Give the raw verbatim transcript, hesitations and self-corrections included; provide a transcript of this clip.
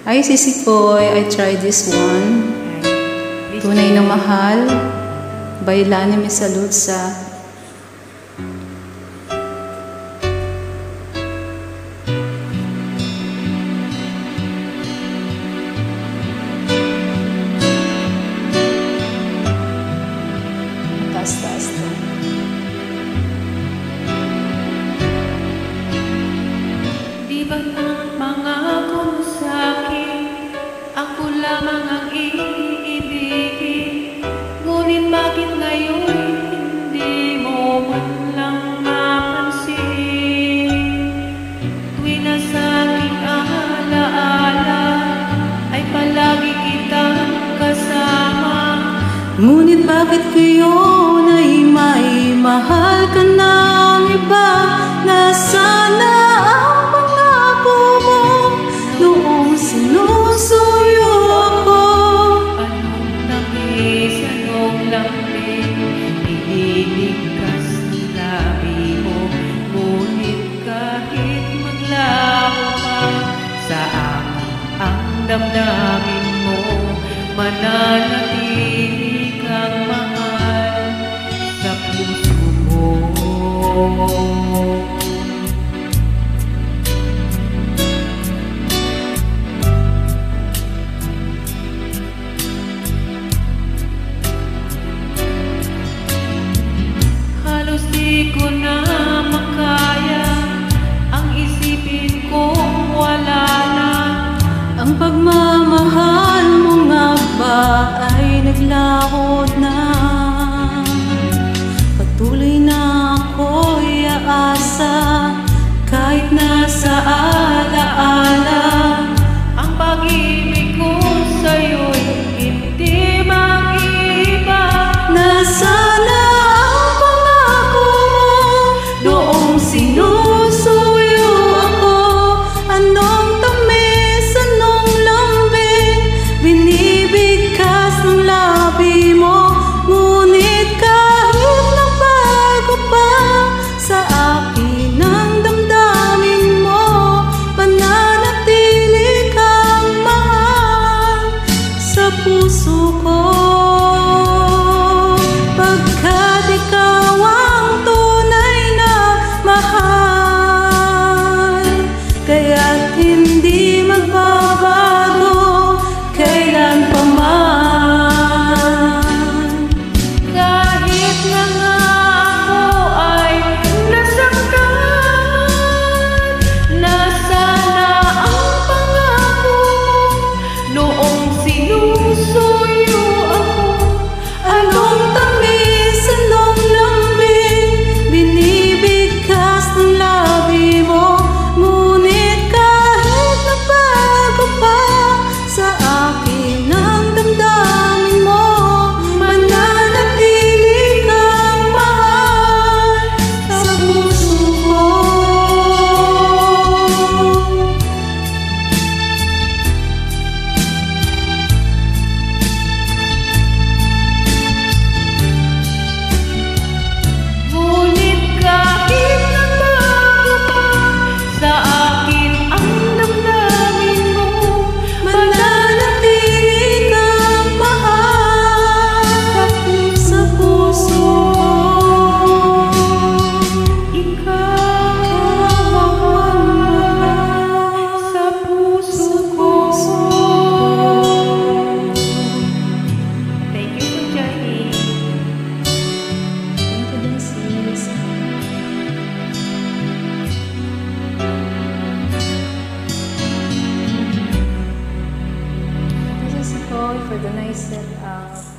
Ay, Sisikoy, I tried this one. Tunay na mahal. By Lani Misalutsa. Taas-taas to. Di ba ang pangako mo sa'kin, ako lamang ang iibigin? Ngunit bakit ngayon hindi mo man lang mapansin? Tuwi na sa'king alaala ay palagi kitang kasama. Ngunit bakit ngayon ay may mahal ka ng iba? Nasana ang pangako mo noong sinusuyo ako. Anong tamis, anong lambing, iniligkas ng labi mo. Ngunit kahit maglaho pa sa akin ang damdamin mo, mananatili kang mahal sa puso ko. Halos di ko na makaya ang isipin kong wala na. Ang pagmamahal mo nga ba ay naglahod na? Patuloy na ako'y aasa kahit nasa alaala. Ang pag-ibig ko sa'yo'y hindi mag-iiba. Nasana ang pangako mo noong sinusuyo ako. Anong tamis, anong lambing, binibigkas ng labi mo. Ngunit kahit nagbago pa sa akin ang damdamin mo, mananatili kang mahal sa puso ko. Pagkat ikaw ang tunay na mahal, kaya't hindi magbabago kailan pa man. Kahit na nga ako ay nasaktan, nasana ang pangako mo noong sinusuyo ako. Anong tamis, anong lambing, binibigkas ng labi mo. Ngunit kahit nagbago pa sa akin ang damdamin mo, mananatili kang mahal sa puso ko. Ngunit kahit nagbago pa sa akin ang damdamin mo, Mananatili kang mahal sa puso ko. ikaw ang mahal sa puso ko. Thank you for joining. Thank you din, sis. This is Nicole for the nice set up.